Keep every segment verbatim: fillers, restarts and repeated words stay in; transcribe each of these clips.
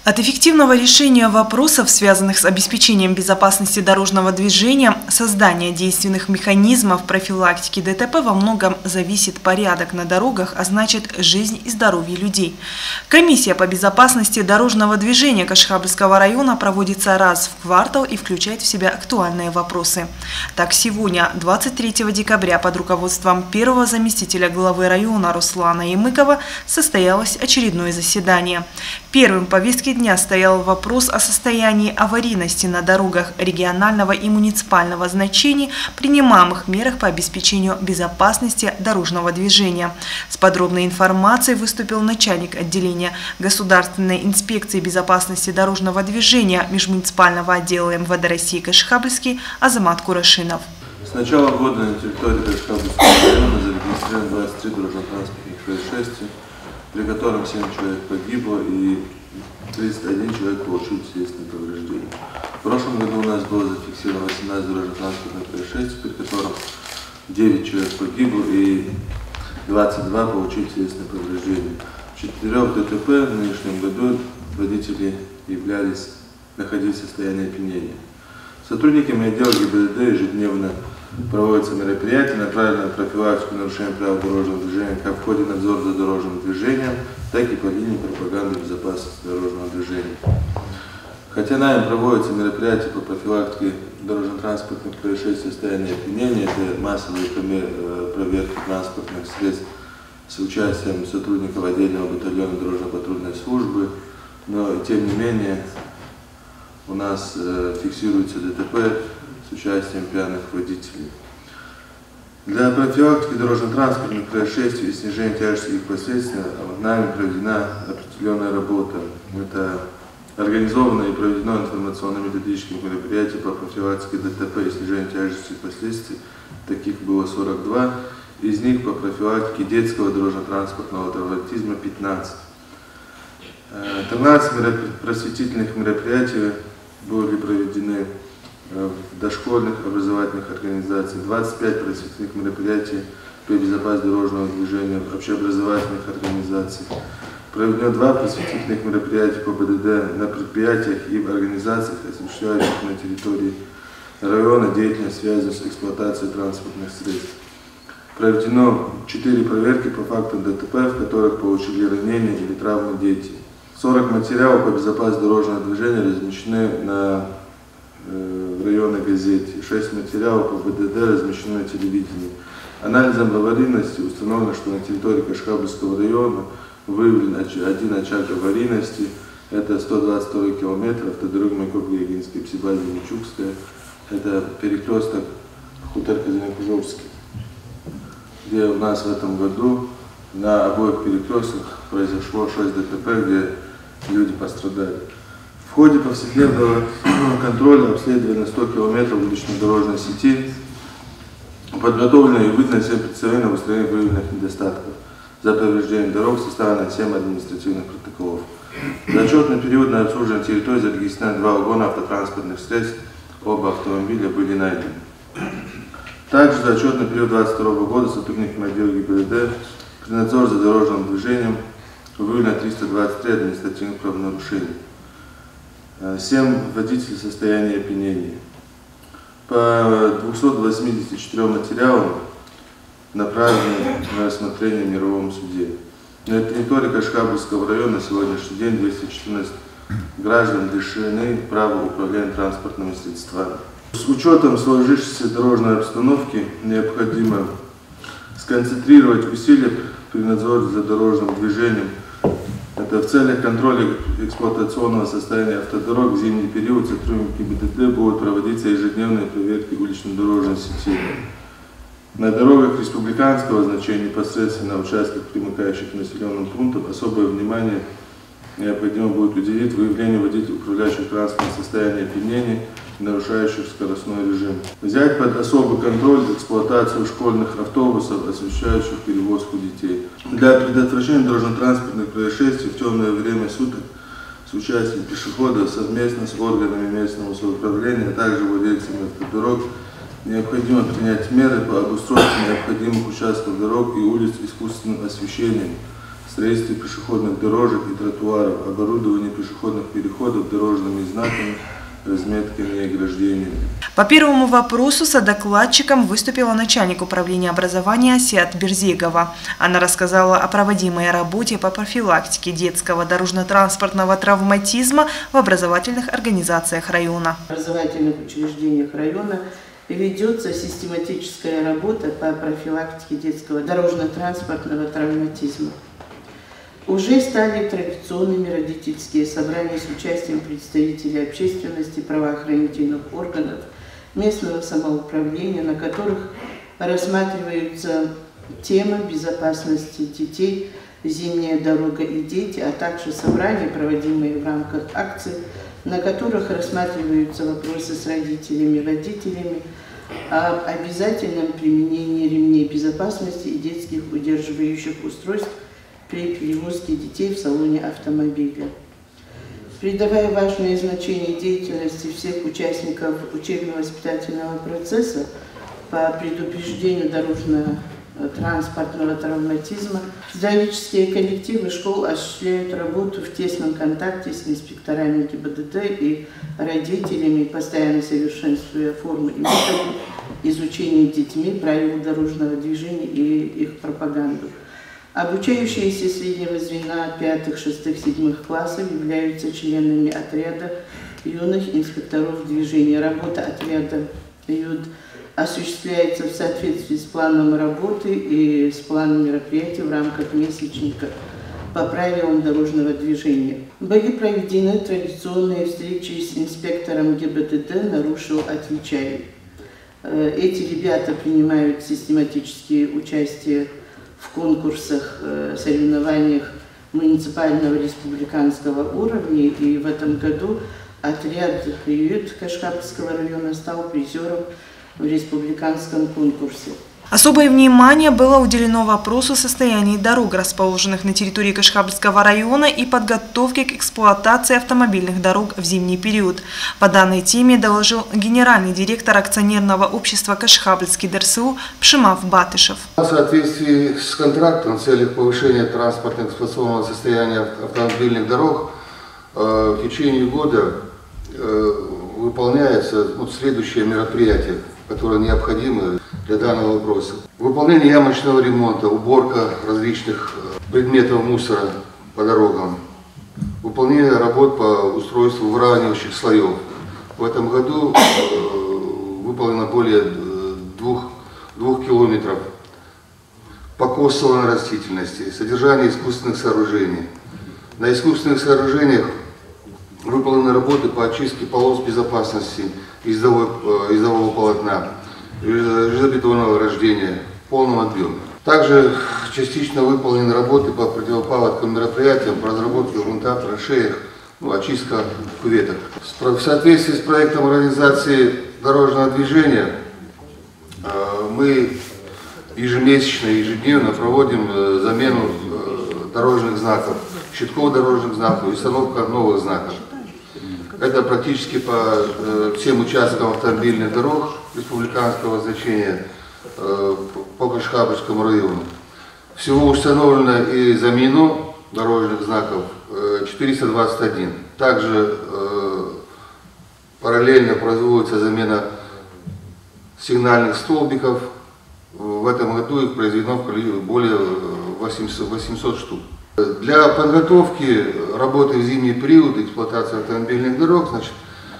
От эффективного решения вопросов, связанных с обеспечением безопасности дорожного движения, создания действенных механизмов профилактики ДТП во многом зависит порядок на дорогах, а значит жизнь и здоровье людей. Комиссия по безопасности дорожного движения Кашхабльского района проводится раз в квартал и включает в себя актуальные вопросы. Так, сегодня, двадцать третьего декабря, под руководством первого заместителя главы района Руслана Ямыкова состоялось очередное заседание. Первым в повестке дня стоял вопрос о состоянии аварийности на дорогах регионального и муниципального значения, принимаемых мерах по обеспечению безопасности дорожного движения. С подробной информацией выступил начальник отделения Государственной инспекции безопасности дорожного движения межмуниципального отдела эм вэ дэ России Кашхабльский Азамат Курашинов. С начала года на территории Кашхабльского района зарегистрировано двадцать три дорожно-транспортных происшествий, при котором семь человек погибло и тридцать один человек получил телесные повреждения. В прошлом году у нас было зафиксировано восемнадцать дорожно-транспортных происшествий, при котором девять человек погибло и двадцать два получили телесные повреждения. В четырех дэ тэ пэ в нынешнем году водители являлись, находились в состоянии опьянения. Сотрудниками отдела гэ бэ дэ дэ ежедневно проводятся мероприятия, направленные на профилактику нарушения правил дорожного движения как в ходе надзора за дорожным движением, так и по линии пропаганды безопасности дорожного движения. Хотя нами проводятся мероприятия по профилактике дорожно-транспортных происшествий в состоянии опьянения, это массовые проверки транспортных средств с участием сотрудников отдельного батальона дорожно-патрульной службы, но тем не менее у нас э, фиксируется дэ тэ пэ с участием пьяных водителей. Для профилактики дорожно-транспортных происшествий и снижения тяжести их последствий нами проведена определенная работа. Это организовано и проведено информационно-методические мероприятия по профилактике дэ тэ пэ и снижению тяжести их последствий. Таких было сорок два. Из них по профилактике детского дорожно-транспортного травматизма пятнадцать. тринадцать просветительных мероприятий были проведены в дошкольных образовательных организациях, двадцать пять просветительных мероприятий по безопасности дорожного движения в общеобразовательных организациях. Проведено два просветительных мероприятия по бэ дэ дэ на предприятиях и в организациях, осуществляющих на территории района деятельность, связанную с эксплуатацией транспортных средств. Проведено четыре проверки по фактам дэ тэ пэ, в которых получили ранения или травмы дети. сорок материалов по безопасности дорожного движения размещены на э, в районной газете, шесть материалов по бэ дэ дэ размещены на телевидении. Анализом аварийности установлено, что на территории Кашхабльского района выявлен один очаг аварийности, это сто двадцать второй километр, автодорога Майкоп-Егинская, Псибазия-Нечукская, это перекресток Хутор-Казанек-Ужовский, где у нас в этом году на обоих перекрестках произошло шесть дэ тэ пэ, где люди пострадали. В ходе повседневного контроля обследовано сто километров уличной дорожной сети, подготовлено и выдано семь представлений на устранение выявленных недостатков. За повреждение дорог составлено семь административных протоколов. За отчетный период на обслуживание территории зарегистрированы два угона автотранспортных средств, оба автомобиля были найдены. Также за отчетный период две тысячи двадцать второго года сотрудниками отдела гэ бэ дэ дэ при надзоре за дорожным движением выявлено триста двадцать три административных правонарушений. семь водителей в состоянии опьянения. По двухсот восьмидесяти четырем материалам направлены на рассмотрение в мировом суде. На территории Кашхабльского района на сегодняшний день двести четырнадцать граждан лишены права управления транспортными средствами. С учетом сложившейся дорожной обстановки необходимо сконцентрировать усилия при надзоре за дорожным движением. Это в целях контроля эксплуатационного состояния автодорог в зимний период сотрудники бэ дэ дэ будут проводиться ежедневные проверки уличной дорожной сети. На дорогах республиканского значения, непосредственно на участках, примыкающих к населенным пунктам, особое внимание необходимо будет уделить выявлению водителей, управляющих транспортом в состоянии опьянения, нарушающих скоростной режим. Взять под особый контроль эксплуатацию школьных автобусов, осуществляющих перевозку детей. Для предотвращения дорожно-транспортных происшествий в темное время суток с участием пешеходов совместно с органами местного самоуправления, а также владельцами автодорог необходимо принять меры по обустройству необходимых участков дорог и улиц искусственным освещением строительстве пешеходных дорожек и тротуаров, оборудование пешеходных переходов дорожными знаками, разметками и ограждениями. По первому вопросу содокладчиком выступила начальник управления образования Асиат Берзегова. Она рассказала о проводимой работе по профилактике детского дорожно-транспортного травматизма в образовательных организациях района. В образовательных учреждениях района ведется систематическая работа по профилактике детского дорожно-транспортного травматизма. Уже стали традиционными родительские собрания с участием представителей общественности, правоохранительных органов, местного самоуправления, на которых рассматриваются темы безопасности детей, зимняя дорога и дети, а также собрания, проводимые в рамках акций, на которых рассматриваются вопросы с родителями, водителями об обязательном применении ремней безопасности и детских удерживающих устройств при перевозке детей в салоне автомобиля. Придавая важное значение деятельности всех участников учебно-воспитательного процесса по предупреждению дорожно-транспортного травматизма, педагогические коллективы школ осуществляют работу в тесном контакте с инспекторами ГИБДД и родителями, постоянно совершенствуя формы и методы изучения детьми правил дорожного движения и их пропаганду. Обучающиеся среднего звена пятых, шестых, седьмых классов являются членами отряда юных инспекторов движения. Работа отряда ЮД осуществляется в соответствии с планом работы и с планом мероприятий в рамках месячника по правилам дорожного движения. Были проведены традиционные встречи с инспектором ГИБДД «Нарушил, отвечай». Эти ребята принимают систематические участие в конкурсах, соревнованиях муниципального республиканского уровня, и в этом году отряд ЮД Кашкабльского района стал призером в республиканском конкурсе. Особое внимание было уделено вопросу состояния дорог, расположенных на территории Кашкабльского района, и подготовке к эксплуатации автомобильных дорог в зимний период. По данной теме доложил генеральный директор акционерного общества «Кашкабльский ДРСУ» Пшимав Батышев. В соответствии с контрактом в целях повышения транспортно-эксплуатационного состояния автомобильных дорог в течение года выполняется вот следующее мероприятие, которые необходимы для данного вопроса. Выполнение ямочного ремонта, уборка различных предметов мусора по дорогам, выполнение работ по устройству выравнивающих слоев. В этом году выполнено более двух, двух километров покосовой растительности, содержание искусственных сооружений. На искусственных сооружениях выполнены работы по очистке полос безопасности ездового, ездового полотна, железобетонного ограждения в полном объеме. Также частично выполнены работы по противопаводковым мероприятиям, по разработке грунта, траншеях, ну, очистка кюветок. В соответствии с проектом организации дорожного движения мы ежемесячно и ежедневно проводим замену дорожных знаков, щитков дорожных знаков и установка новых знаков. Это практически по э, всем участкам автомобильных дорог республиканского значения э, по Кашкабльскому району. Всего установлено и замену дорожных знаков э, четыреста двадцать один. Также э, параллельно производится замена сигнальных столбиков. В этом году их произведено более восьмисот штук. Для подготовки работы в зимний период эксплуатации автомобильных дорог, значит,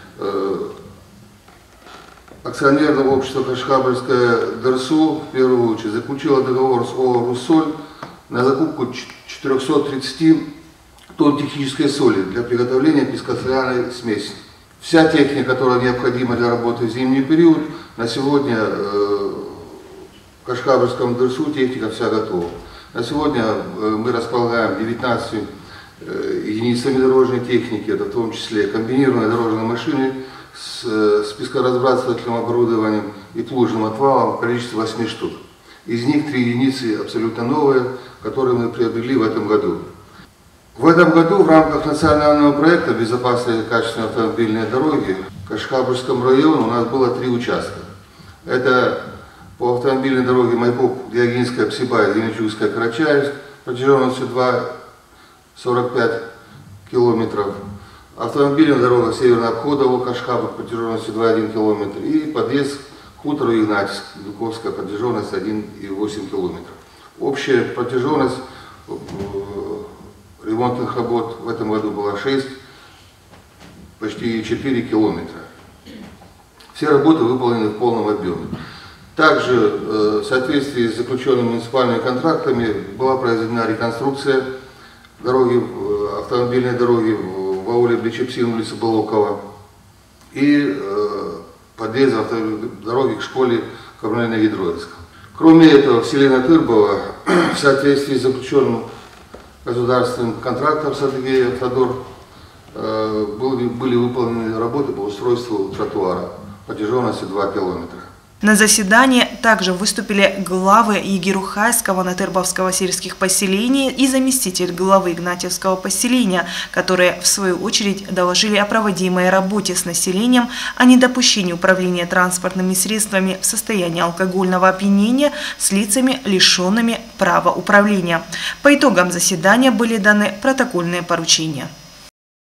акционерное общество Кашкабльское ДРСУ в первую очередь заключило договор с ООО «Руссоль» на закупку четырёхсот тридцати тонн технической соли для приготовления пескоструйной смеси. Вся техника, которая необходима для работы в зимний период, на сегодня в Кашкабльском ДРСУ техника вся готова. На сегодня мы располагаем девятнадцатью единицами дорожной техники, это в том числе комбинированные дорожные машины с, с пескоразбрасывательным оборудованием и плужным отвалом в количестве восьми штук. Из них три единицы абсолютно новые, которые мы приобрели в этом году. В этом году в рамках национального проекта «Безопасные и качественные автомобильные дороги» в Кашкабльском районе у нас было три участка. Это по автомобильной дороге Майкоп, Диогинская, Псибай, Зеленчугская, Карачаевск, протяженностью два целых сорок пять километров. Автомобильная дорога северного обхода Окашхаба протяженностью два целых один километр. И подъезд к хутору Игнатьевск, Дуковская протяженность один целых восемь километров. Общая протяженность ремонтных работ в этом году была шесть, почти четыре километра. Все работы выполнены в полном объеме. Также в соответствии с заключенными муниципальными контрактами была произведена реконструкция дороги, автомобильной дороги в ауле Бличепсин, улица Балокова, и подъезд дороги к школе Коммунально-Гидроинска. Кроме этого, в селе Натырбово в соответствии с заключенным государственным контрактом с Адыгеей Автодор были выполнены работы по устройству тротуара протяженностью два километра. На заседании также выступили главы Егерухайского, Натырбовского сельских поселений и заместитель главы Игнатьевского поселения, которые в свою очередь доложили о проводимой работе с населением, о недопущении управления транспортными средствами в состоянии алкогольного опьянения с лицами, лишенными права управления. По итогам заседания были даны протокольные поручения.